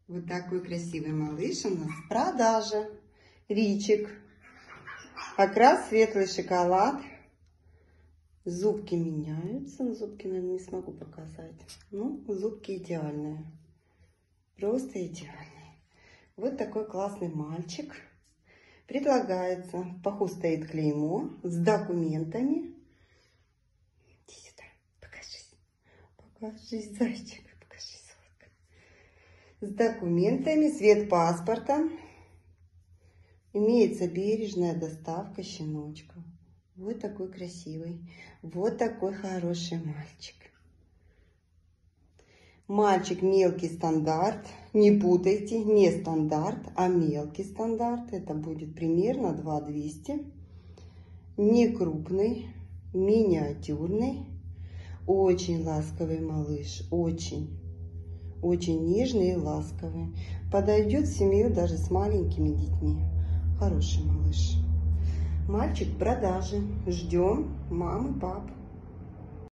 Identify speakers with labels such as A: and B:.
A: Вот такой красивый малыш у нас в продаже. Ричик. Окрас светлый шоколад. Зубки меняются. Зубки, наверное, не смогу показать. Ну, зубки идеальные. Просто идеальные. Вот такой классный мальчик. Предлагается. В паху стоит клеймо с документами. Иди сюда. Покажись. Покажись, зайчик. Покажись, сладко. С документами. Цвет паспорта. Имеется бережная доставка щеночка. Вот такой красивый. Вот такой хороший мальчик. Мальчик мелкий стандарт. Не путайте, не стандарт, а мелкий стандарт. Это будет примерно 2200. Не крупный, миниатюрный. Очень ласковый малыш. Очень. Очень нежный и ласковый. Подойдет в семью даже с маленькими детьми. Хороший малыш. Мальчик в продаже. Ждем мамы, пап.